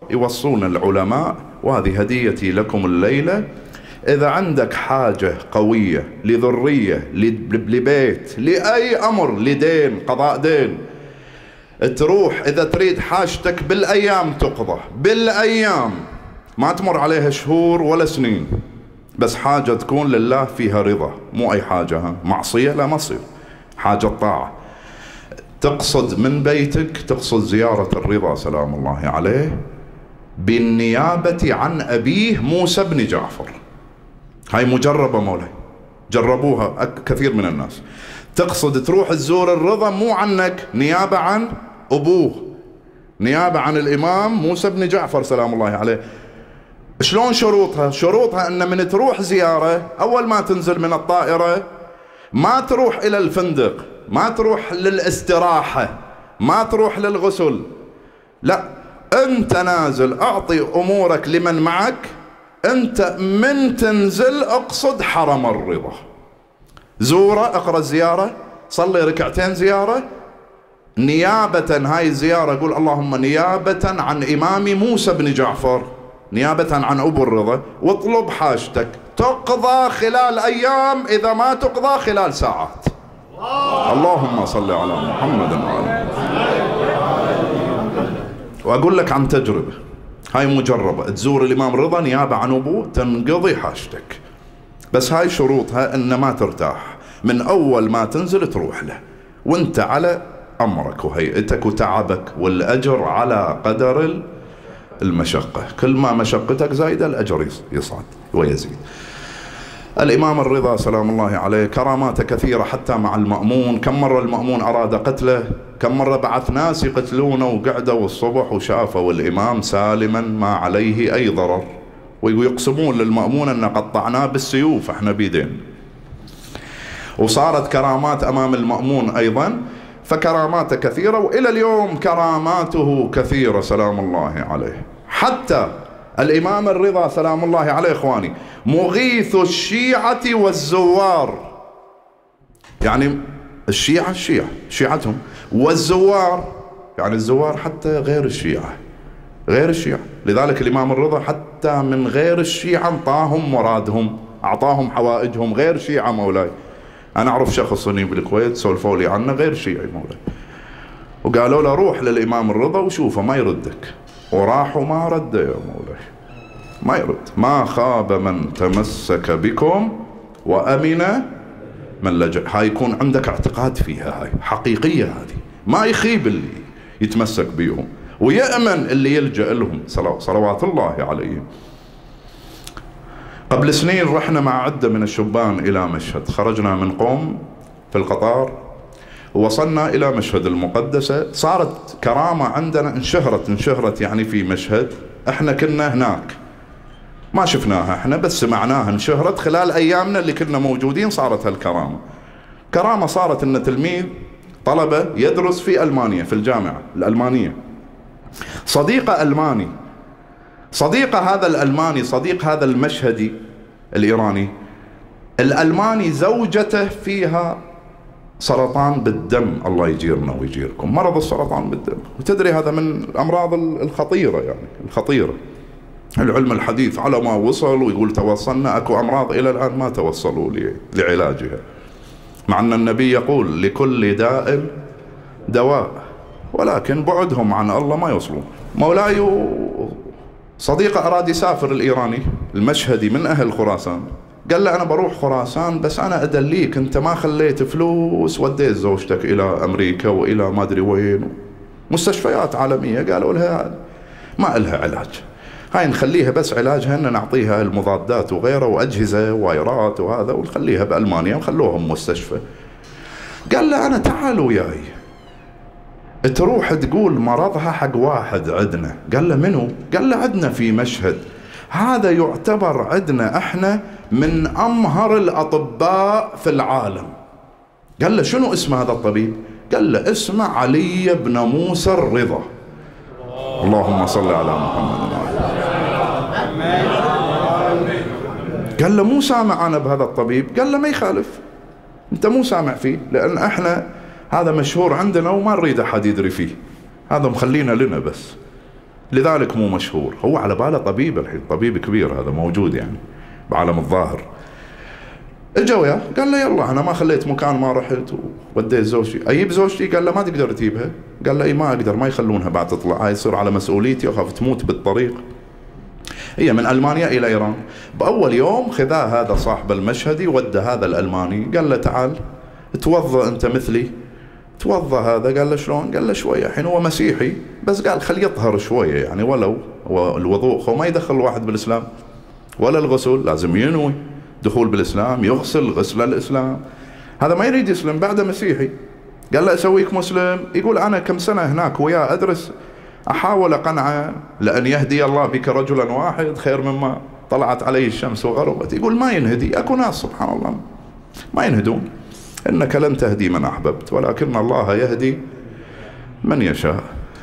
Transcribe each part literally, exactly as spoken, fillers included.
يوصون العلماء، وهذه هديتي لكم الليلة، إذا عندك حاجة قوية لذرية لبيت لأي أمر، لدين، قضاء دين، تروح إذا تريد حاجتك بالأيام تقضى، بالأيام ما تمر عليها شهور ولا سنين، بس حاجة تكون لله فيها رضا، مو أي حاجة ها. معصية لا ما تصير، حاجة طاعة. تقصد من بيتك، تقصد زيارة الرضا سلام الله عليه بالنيابة عن أبيه موسى بن جعفر. هاي مجربة مولاي، جربوها كثير من الناس. تقصد تروح تزور الرضا مو عنك، نيابة عن أبوه، نيابة عن الإمام موسى بن جعفر سلام الله عليه. شلون شروطها؟ شروطها أن من تروح زيارة، أول ما تنزل من الطائرة ما تروح إلى الفندق، ما تروح للاستراحة، ما تروح للغسل، لا، أنت نازل أعطي أمورك لمن معك، أنت من تنزل أقصد حرم الرضا، زوره، اقرأ الزيارة، صلي ركعتين زيارة، نيابة هاي الزيارة قول اللهم نيابة عن إمامي موسى بن جعفر، نيابة عن أبو الرضا، واطلب حاجتك، تقضى خلال أيام، إذا ما تقضى خلال ساعات. اللهم صل على محمد وعلى. وأقول لك عن تجربة، هاي مجربة، تزور الإمام رضا نيابة عن أبوه تنقضي حاجتك، بس هاي شروطها أن ما ترتاح، من أول ما تنزل تروح له وانت على أمرك وهيئتك وتعبك، والأجر على قدر المشقة، كل ما مشقتك زايدة الأجر يصعد ويزيد. الإمام الرضا سلام الله عليه كراماته كثيرة، حتى مع المأمون، كم مرة المأمون أراد قتله، كم مرة بعث ناس يقتلونه، وقعدوا الصبح وشافوا الإمام سالما ما عليه أي ضرر، ويقسمون للمأمون أن قطعناه بالسيوف احنا بيدين. وصارت كرامات أمام المأمون أيضا، فكراماته كثيرة، وإلى اليوم كراماته كثيرة سلام الله عليه. حتى الإمام الرضا سلام الله عليه إخواني مغيث الشيعة والزوار، يعني الشيعة الشيعة شيعتهم، والزوار يعني الزوار حتى غير الشيعة، غير الشيعة. لذلك الإمام الرضا حتى من غير الشيعة انطاهم مرادهم، أعطاهم حوائجهم، غير شيعة مولاي. أنا أعرف شخص صيني بالكويت سولفوا لي عنه غير شيعي مولاي، وقالوا له روح للإمام الرضا وشوفه ما يردك، وراح وما رد يا مولاي، ما يرد. ما خاب من تمسك بكم وأمن من لجأ. هاي يكون عندك اعتقاد فيها، هاي حقيقية، هذه ما يخيب اللي يتمسك بيهم ويأمن اللي يلجأ لهم صلوات الله عليهم. قبل سنين رحنا مع عدة من الشبان إلى مشهد، خرجنا من قوم في القطار ووصلنا إلى مشهد المقدسة. صارت كرامة عندنا، انشهرت انشهرت يعني في مشهد، احنا كنا هناك ما شفناها احنا، بس سمعناها، انشهرت خلال أيامنا اللي كنا موجودين. صارت هالكرامة، كرامة صارت ان تلميذ طلبة يدرس في ألمانيا في الجامعة الألمانية، صديقة ألماني، صديقة هذا الألماني، صديق هذا المشهدي الإيراني، الألماني زوجته فيها سرطان بالدم، الله يجيرنا ويجيركم، مرض السرطان بالدم. وتدري هذا من الأمراض الخطيرة، يعني الخطيرة. العلم الحديث على ما وصل ويقول توصلنا، أكو أمراض إلى الآن ما توصلوا لعلاجها، مع أن النبي يقول لكل داء دواء، ولكن بعدهم عن الله ما يوصلون. مولاي صديقه أراد يسافر الإيراني المشهدي من أهل خراسان، قال له أنا بروح خراسان بس أنا أدليك، أنت ما خليت فلوس، وديت زوجتك إلى أمريكا وإلى ما أدري وين، مستشفيات عالمية، قالوا لها ما إلها علاج، هاي نخليها بس علاجها أن نعطيها المضادات وغيره وأجهزة وايرات وهذا، ونخليها بألمانيا ونخلوهم مستشفى. قال له أنا تعال وياي تروح تقول مرضها حق واحد عندنا. قال له منو؟ قال له عندنا في مشهد، هذا يعتبر عندنا احنا من أمهر الأطباء في العالم. قال له شنو اسم هذا الطبيب؟ قال له اسمه علي بن موسى الرضا. اللهم صل على محمد. قال له مو سامع أنا بهذا الطبيب؟ قال له ما يخالف، أنت مو سامع فيه، لأن احنا هذا مشهور عندنا وما نريد أحد يدري فيه، هذا مخلينا لنا بس. لذلك مو مشهور. هو على باله طبيب الحين، طبيب كبير هذا موجود يعني بعالم الظاهر. اجا وياه قال له يلا انا ما خليت مكان ما رحت ووديت زوجتي، اجيب زوجتي؟ قال له ما تقدر تجيبها. قال له اي ما اقدر، ما يخلونها بعد تطلع، هاي يصير على مسؤوليتي واخاف تموت بالطريق. هي من المانيا الى ايران. باول يوم خذاه هذا صاحب المشهدي ودى هذا الالماني، قال له تعال توضا انت مثلي. توضا هذا، قال له شلون؟ قال له شويه، الحين هو مسيحي بس قال خليه يطهر شويه يعني، ولو الوضوء هو ما يدخل الواحد بالاسلام ولا الغسل، لازم ينوي دخول بالإسلام، يغسل غسل الإسلام. هذا ما يريد يسلم، بعده مسيحي. قال له أسويك مسلم؟ يقول أنا كم سنة هناك وياه أدرس، أحاول أقنعه لأن يهدي الله بك رجلا واحد خير مما طلعت عليه الشمس وغربت. يقول ما ينهدي، أكو ناس سبحان الله ما ينهدون. إنك لن تهدي من أحببت ولكن الله يهدي من يشاء.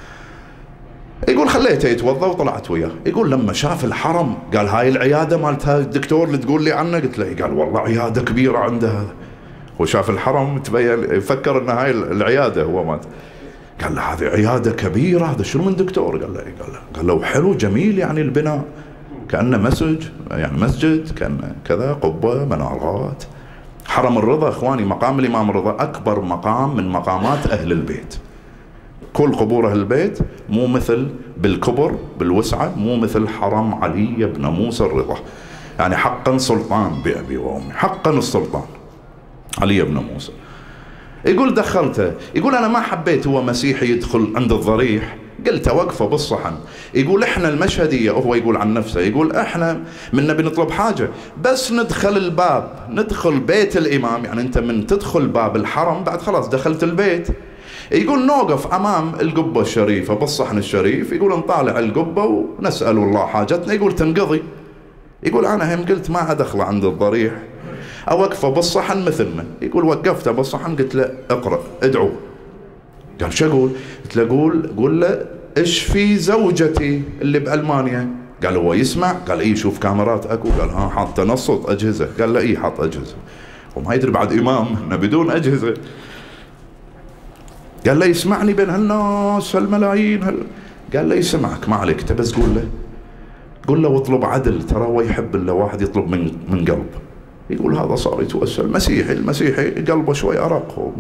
يقول خليته يتوضا وطلعت وياه. يقول لما شاف الحرم قال هاي العياده مالت هذا الدكتور اللي تقول لي عنه؟ قلت له قال والله عياده كبيره عنده هذا. هو شاف الحرم تبين يفكر ان هاي العياده هو مات. قال له هذه عياده كبيره، هذا شنو من دكتور؟ قال له قال له قال له حلو جميل يعني البناء، كانه مسجد يعني مسجد، كان كذا قبه منارات. حرم الرضا اخواني، مقام الامام الرضا اكبر مقام من مقامات اهل البيت. كل قبور أهل البيت مو مثل بالكبر بالوسعة، مو مثل حرم علي بن موسى الرضا. يعني حقا سلطان بأبي وأمي، حقا السلطان علي بن موسى. يقول دخلته، يقول أنا ما حبيت هو مسيحي يدخل عند الضريح، قلت وقفه بالصحن. يقول احنا المشهدية، هو يقول عن نفسه، يقول احنا من نبي نطلب حاجة بس ندخل الباب، ندخل بيت الإمام، يعني أنت من تدخل باب الحرم بعد خلاص دخلت البيت. يقول نوقف أمام القبة الشريفة بالصحن الشريف، يقول نطالع القبة ونسأل الله حاجتنا، يقول تنقضي. يقول أنا هم قلت ما أدخل عند الضريح، أوقفه بالصحن مثلنا. يقول وقفته بالصحن قلت له اقرأ ادعو. قال شو أقول؟ قلت له قول قول له اشفي زوجتي اللي بألمانيا. قال هو يسمع؟ قال إيه شوف كاميرات أكو. قال ها حاط تنصت أجهزة؟ قال له إيه حاط أجهزة. وما يدري بعد إمام إنه بدون أجهزة. قال له يسمعني بين هالناس هالملايين هال... قال له يسمعك ما عليك، انت بس قول له قول له واطلب عدل، ترى هو يحب الا واحد يطلب من من قلب. يقول هذا صار يتوسل مسيحي، المسيحي قلبه شوي ارق.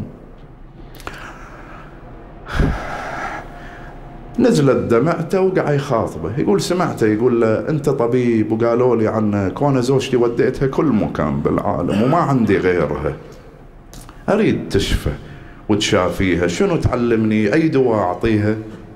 نزلت دمعته وقع يخاطبه. يقول سمعته يقول له انت طبيب وقالوا لي عنك وانا زوجتي وديتها كل مكان بالعالم وما عندي غيرها، اريد تشفى وتشافيها، شنو تعلمني؟ اي دواء اعطيها؟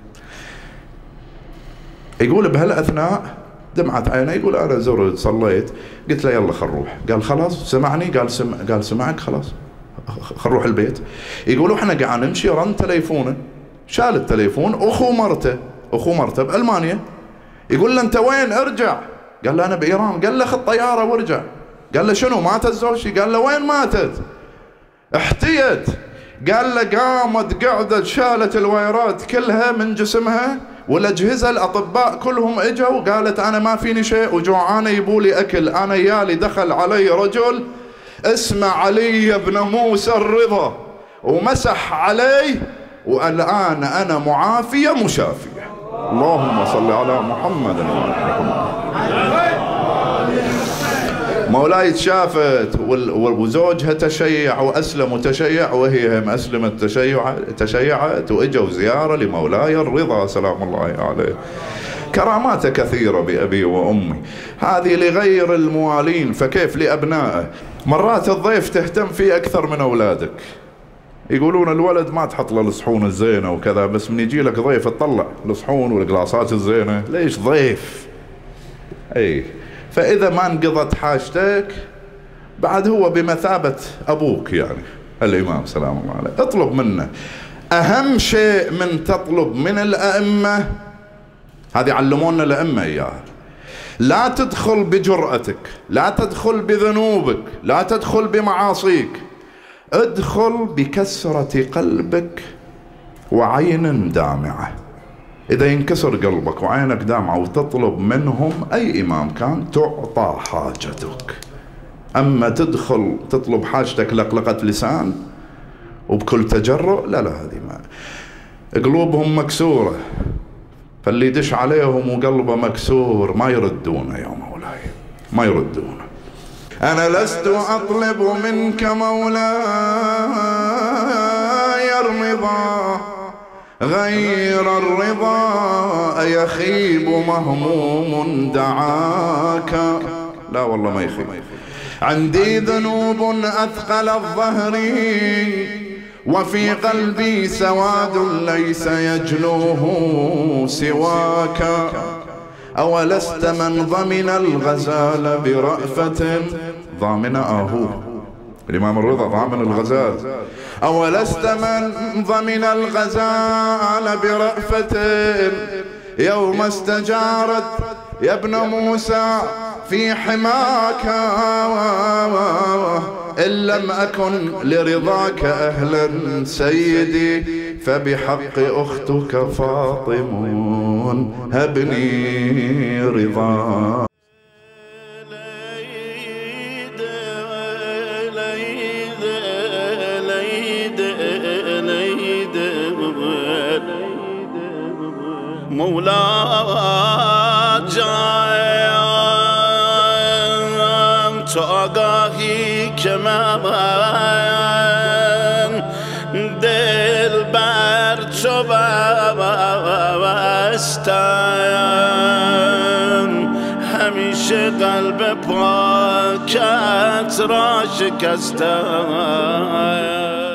يقول بهالاثناء دمعت عينه. يقول انا زرت صليت، قلت له يلا خل نروح. قال خلاص سمعني؟ قال سمع قال سمعك خلاص خل نروح البيت. يقولوا احنا قاعد نمشي رن تليفونه، شال التليفون اخو مرته، اخو مرته بالمانيا. يقول له انت وين؟ ارجع. قال له انا بايران. قال له خذ طياره وارجع. قال له شنو ماتت زوجتي؟ قال له وين ماتت؟ احتيت. قال له قامت قعدت شالت الوايرات كلها من جسمها والاجهزه، الاطباء كلهم اجوا وقالت انا ما فيني شيء وجوعانه يبولي اكل. انا يالي دخل علي رجل اسمه علي بن موسى الرضا ومسح علي والان انا معافيه مشافيه. اللهم صل على محمد وعلى محمد. مولاي تشافت وزوجها تشيع وأسلم وتشيع وهي هم أسلمت تشيع تشيعت وإجوا زيارة لمولاي الرضا سلام الله عليه. كرامات كثيرة بأبي وأمي، هذه لغير الموالين فكيف لأبنائه. مرات الضيف تهتم فيه أكثر من أولادك. يقولون الولد ما تحط له الصحون الزينة وكذا، بس من يجي لك ضيف تطلع الصحون والقلاصات الزينة. ليش ضيف؟ أي فإذا ما انقضت حاجتك بعد هو بمثابة أبوك يعني الإمام سلام الله عليه. اطلب منه. أهم شيء من تطلب من الأئمة، هذه علمونا الأئمة إياها، لا تدخل بجرأتك، لا تدخل بذنوبك، لا تدخل بمعاصيك، ادخل بكسرة قلبك وعين دامعة. إذا ينكسر قلبك وعينك دامعة وتطلب منهم أي إمام كان تعطى حاجتك. أما تدخل تطلب حاجتك لقلقة لسان وبكل تجرؤ، لا لا هذه ما. قلوبهم مكسورة فاللي يدش عليهم وقلبه مكسور ما يردونه يا مولاي، ما يردونه. أنا لست أطلب منك مولاي الرضا غير الرضا، أيخيب مهموم دعاك؟ لا والله ما يخيب. عندي ذنوب أثقل الظهر وفي قلبي سواد ليس يجلوه سواك، أولست من ضمن الغزال برأفة؟ ضامن أهو الإمام الرضا ضامن الغزال. أولست من ضمن الغزال برأفة يوم استجارت يا ابن موسى في حماك؟ إن لم أكن لرضاك أهلا سيدي فبحق أختك فاطم هبني رضا. مولا جان تو آگاهی که من دل بر تو بستم، همیشه قلب پاکت را شکستم.